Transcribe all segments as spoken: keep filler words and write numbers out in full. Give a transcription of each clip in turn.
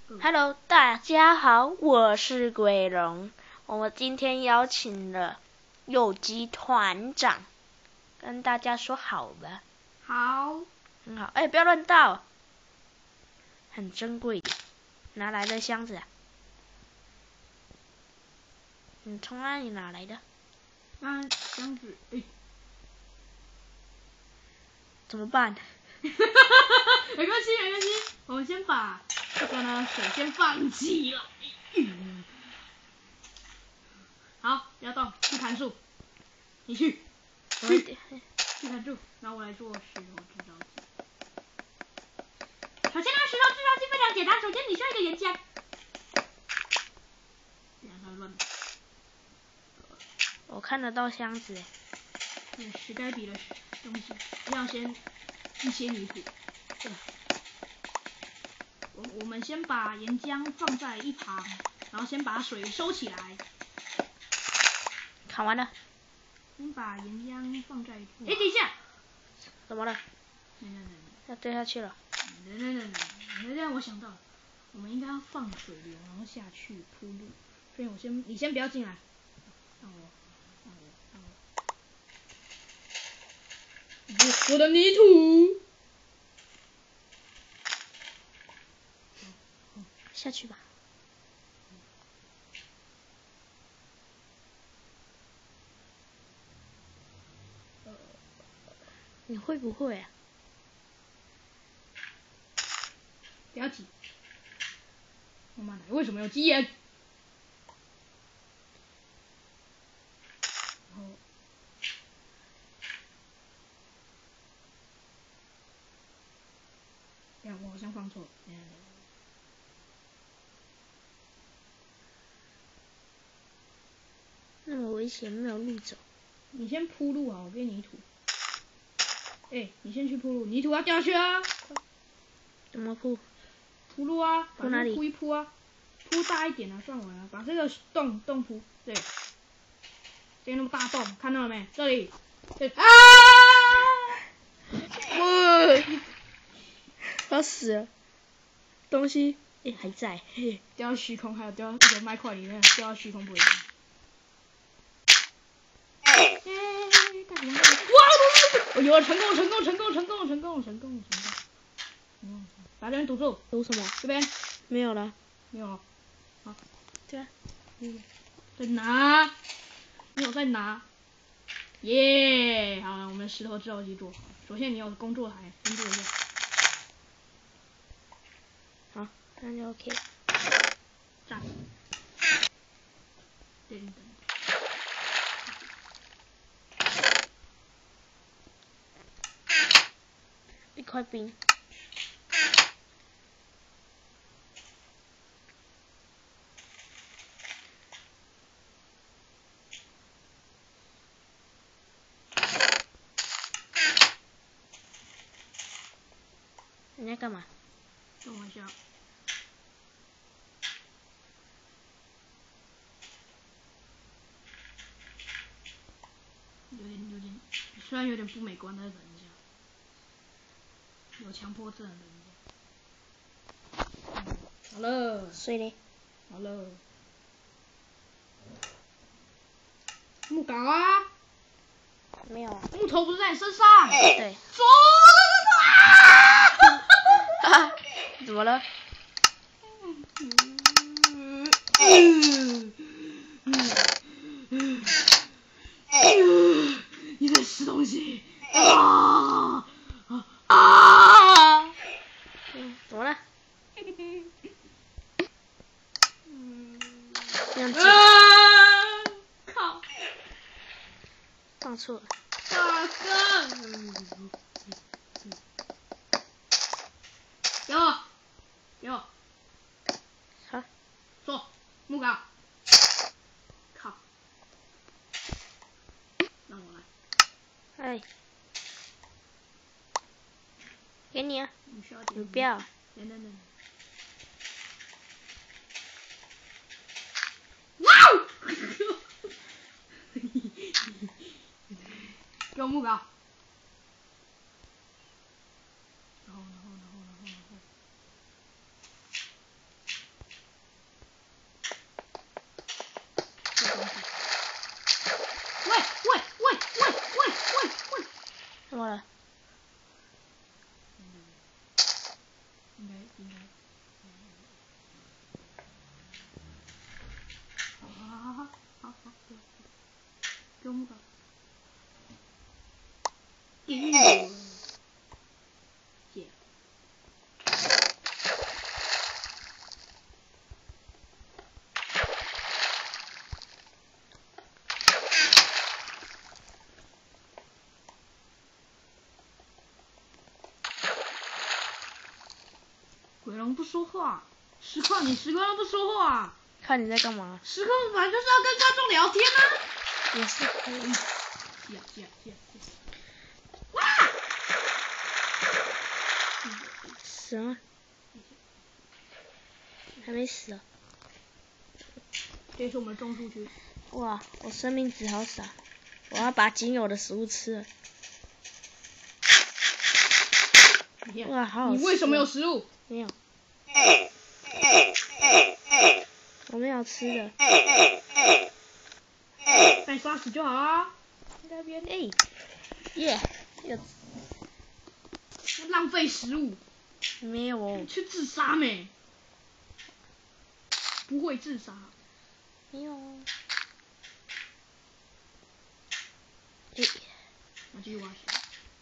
Hello， 大家好，我是鬼龙。我们今天邀请了有机团长，跟大家说好吧。 好。 很好，哎、欸，不要乱倒，很珍贵的，拿来的箱子、啊。你从哪里拿来的？ 那箱子，哎、欸， 怎么办？ 没关系，没关系，我们先把这个呢水先放起来。嗯、好，不要动，去砍树。你去，去，去砍树，然后我来做石头制造机。首先呢，石头制造机非常简单，首先你需要一个岩浆。不让它乱。 我看得到箱子。 对，石该比的东西要先一些泥土。对。我我们先把岩浆放在一旁，然后先把水收起来。 砍完了。 先把岩浆放在。哎，等一下。 怎么了？ 等等等等。 要掉下去了。 等等等等，等等，我想到了，我们应该要放水流，然后下去铺路。所以我先，你先不要进来。让我，让我，让我。我的泥土。 下去吧。你会不会啊？ 不要急。慢慢来，为什么有鸡眼？然后，哎呀，我好像放错了。 那么危险，没有路走。 你先铺路啊，我给你泥土。哎、欸，你先去铺路，泥土要掉下去啊！ 怎么铺？ 铺路啊， 铺哪里？ 铺一铺啊，铺大一点啊，算完了，把这个洞洞铺，对，这个那么大洞，看到了没？这里，对啊！ 我要死了，东西哎、欸、还在，嘿嘿， 掉到虚空，还有掉到这个麦块里面，掉到虚空不会。耶！大熊，哇！我有了，成功，成功，成功，成功，成功，成功，成功。嗯，把这边堵住。 堵什么？ 这边没有了。 没有了。好， 对啊。 嗯，再拿。你有在拿。耶、yeah ！好了，我们石头制造机做好。首先你有工作台，先做一下。 好，那就 OK。 站。等等。 一块冰。你在干嘛？ 等我一下。有点有点，虽然有点不美观，但是忍一下。有强迫症的忍一下。嗯、好了。 水嘞？ 好了。木镐啊？ 没有。 木头不是在你身上？ 对。 走啊！啊！怎么了？ 嗯嗯嗯嗯、你在吃东西啊啊！ 嗯，怎么了？ 嗯， 啊！ 靠！ 放错了。 大哥，给我，给我。 好。 坐，木镐。靠。让我来。 哎。给你啊。 你需要你不要。 等等等。哇哦！给我木镐。然后，然后，然后，然后，然后。 停我。鬼龙不说话，实况你实况都不说话。 看你在干嘛？ 实况本来就是要跟观众聊天啊。 也是可以。 呀呀呀呀！哇！ 死了？还没死啊？ 这是我们的种树区。 哇，我生命值好少，我要把仅有的食物吃了。哇，好好吃。 你为什么有食物？ 没有。我没有吃的。 把你杀死就好啊。那边。 哎，耶，又浪费食物。 没有哦。 去自杀没？不会自杀。 没有。哎。 我继续挖石。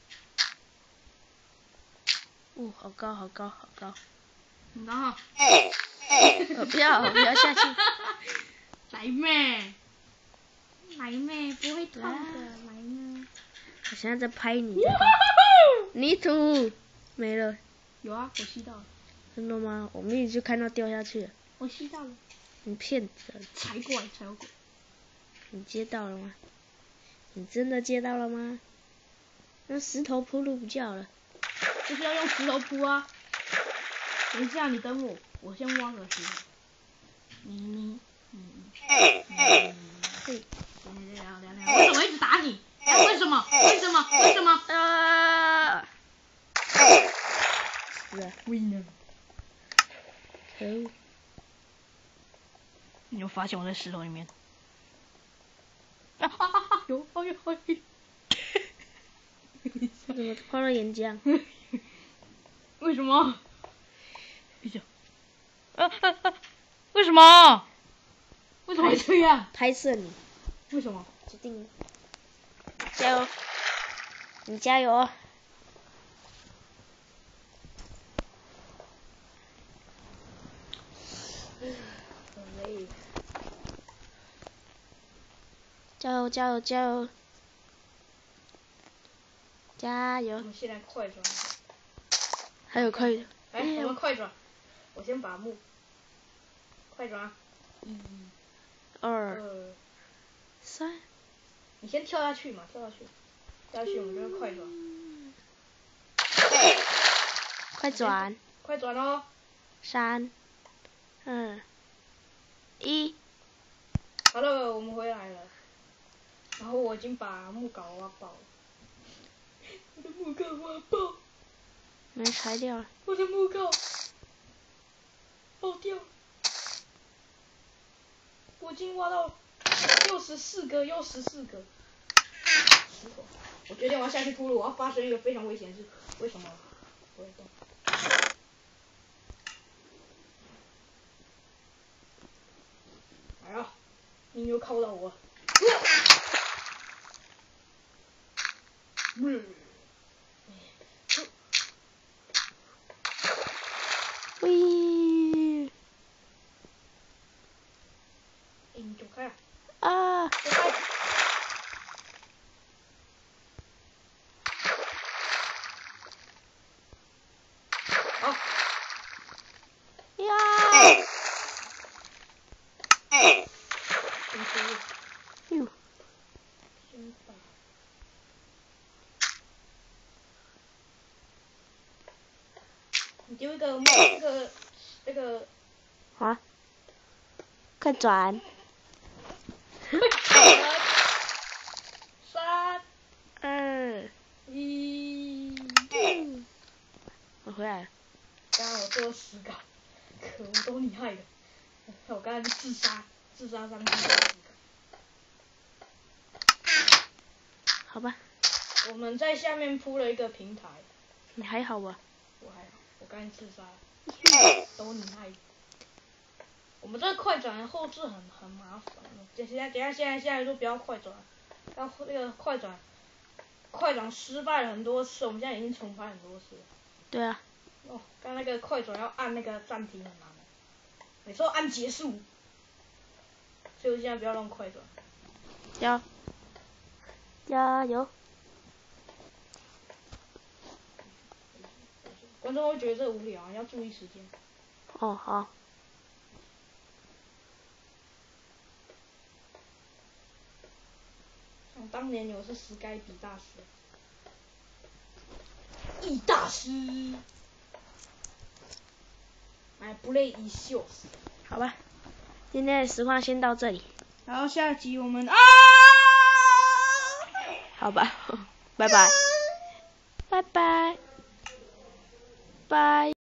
哦，好高，好高，好高。 很高哈。 我不要，我不要下去。 来妹，来妹，不会痛的，来呢。 我现在在拍你。泥土没了。 有啊，我吸到了。 真的吗？我明明就看到掉下去了。 我吸到了。 你骗子！ 才怪，才有鬼。 你接到了吗？你真的接到了吗？用石头铺路不就好了？ 就是要用石头铺啊。等一下，你等我，我先挖个石头。你你你你。嘿。聊聊聊聊。为什么一直打你？为什么？为什么？为什么？ 啊！是啊。 Winner。 可恶！ 你有发现我在石头里面？啊哈哈哈！有，哎呦哎呦！ 怎么碰到岩浆？ 为什么？闭嘴！啊啊啊！为什么？为什么会这样？ 拍摄你。 为什么？ 决定。加油！你加油！好累。加油！加油！加油！加油！ 我们现在快转。 还有快。 来，我们快转。我先把木。快转。一。 二。三。 你先跳下去嘛，跳下去。跳下去，我们就快转。 快转。 快转哦。 三。二。一。 好了，我们回来了。然后我已经把木镐挖爆了。我的木镐挖爆。 没拆掉。 我的木镐爆掉。我已经挖到又十四个，又十四个。我决定我要下去铺路，我要发生一个非常危险的事。为什么？不会动。哎呀，你又靠到我。嗯。 喂。 哎，你走开啊！ 啊！ 走开！好。 呀！ 先出去。 哟。 先把。你丢一个那个那个。 啊！快转！ 三。 二。 一。 我回来了。 刚刚我做了十个，可恶，都你害的。我刚才自杀，自杀上去做十个。 好吧。 我们在下面铺了一个平台。 你还好吧？ 我还好，我刚才自杀了。都你害的。我们这个快转后置很很麻烦，等下等下现在现在都不要快转，要那个快转， 快转失败了很多次，我们现在已经重拍很多次了。 对啊。 哦，刚那个快转要按那个暂停很难，每次都按结束，所以我现在不要乱快转。 加加油！ 观众会觉得这无聊，要注意时间。 哦，好。 像当年我是史盖比大师，易大师，哎，不累一秀。 好吧，今天的实况先到这里。 然后下集我们啊， 好吧，拜拜，拜拜，拜。